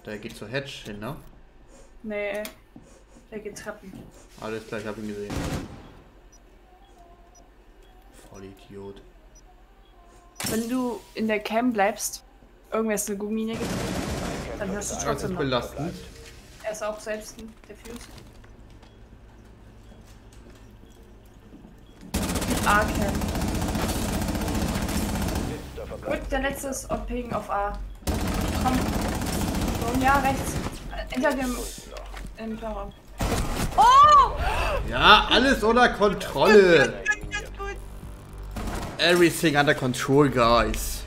Der geht zur Hedge hin, ne? Nee, der geht Treppen. Alles klar, ich hab ihn gesehen. Vollidiot. Wenn du in der Cam bleibst, irgendwer ist eine Gummine getreten, dann hörst du Das trotzdem ist noch. belastend. Er ist auch selbst ein Diffuse. A-Cam. Gut, der letzte ist Ping auf A. Komm. So, ja, rechts. Hinter dem... im Torraum. Oh! Ja, alles unter Kontrolle. Everything under control, guys.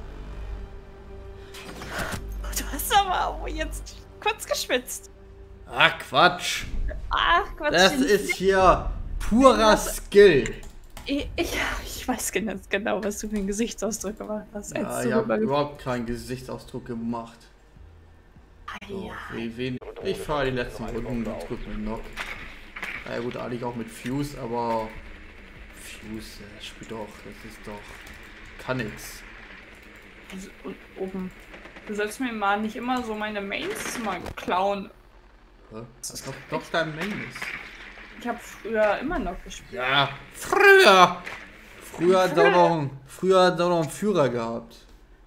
Du hast aber jetzt kurz geschwitzt. Ach, Quatsch. Ach, Quatsch. Das ist hier purer Skill. Ich weiß ganz genau, was du für einen Gesichtsausdruck gemacht hast. Ja, ich habe überhaupt keinen Gesichtsausdruck gemacht. So, ich fahre die letzten Runden, drück mit Knock. Na ja gut, eigentlich auch mit Fuse, aber Fuse spielt doch, das ist doch, kann nix. Also, und oben. Du sollst mir mal nicht immer so meine Mains mal klauen. Hä? Das ist doch dein Main ist. Ich habe früher immer noch gespielt. Ja, früher! Früher hat er noch einen Führer gehabt.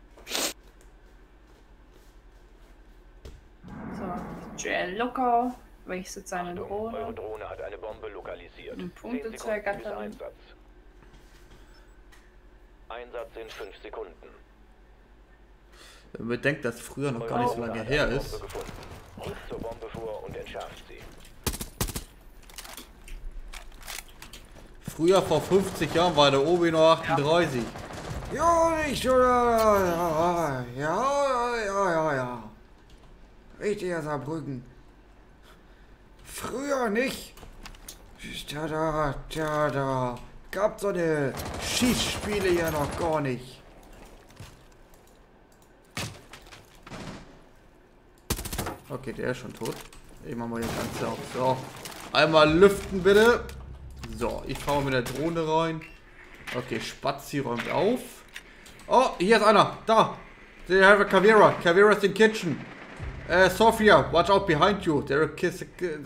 So, Joel Locker, wechselt seine Drohne. Eure Drohne hat eine Bombe lokalisiert. Und Punkte 10 zu Sekunden bis ergattern. Einsatz. Einsatz in 5 Sekunden. Wenn man bedenkt, dass früher noch gar nicht so lange Hat her eine ist. Bombe gefunden. Rückt zur Bombe vor und entschärft sie. Früher vor 50 Jahren war der Obi noch 38. Ja, nicht oder? Ja. Richtiger Saarbrücken. Früher nicht. Da. Gab so eine Schießspiele ja noch gar nicht. Okay, der ist schon tot. Ich mach mal hier ganz auf. So. Einmal lüften bitte. So, ich fahre mit der Drohne rein. Okay, Spazi räumt auf. Oh, hier ist einer. Da. They have a Caveira. Caveira's in kitchen. Sophia, watch out behind you. There a kiss.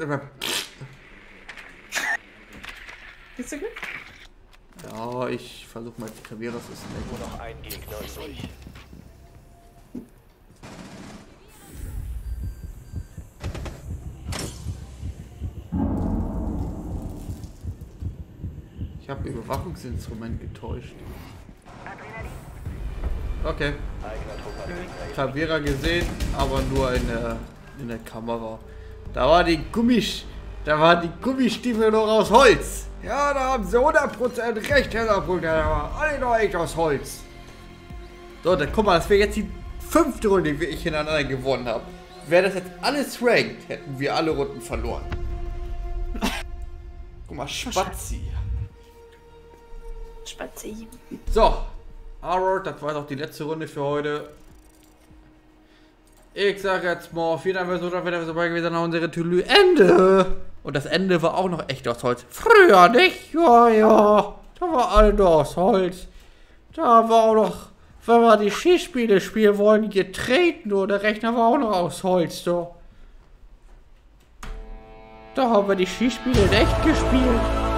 Geht's dir gut? Ja, ich versuche mal die Caveira's ist Nur noch ein Gegner übrig. Ich habe Überwachungsinstrument getäuscht. Okay. Caveira gesehen, aber nur in der Kamera. Da war die Gummistiefel noch aus Holz. Ja, da haben sie 100% recht, Herr Saarbrücken. Da war alle noch echt aus Holz. So, dann guck mal, das wäre jetzt die 5. Runde, die ich hintereinander gewonnen habe. Wäre das jetzt alles ranked, hätten wir alle Runden verloren. Guck mal, Spazi. Spazieren. So, alright, das war doch die letzte Runde für heute. Ich sage jetzt mal, vielen Dank fürs Zuschauen, wenn ihr dabei gewesen seid, unsere Tülü Ende. Und das Ende war auch noch echt aus Holz. Früher nicht, ja. Da war alles noch aus Holz. Da war auch noch, wenn wir die Skispiele spielen wollen, getreten oder der Rechner war auch noch aus Holz, so. Da haben wir die Skispiele in echt gespielt.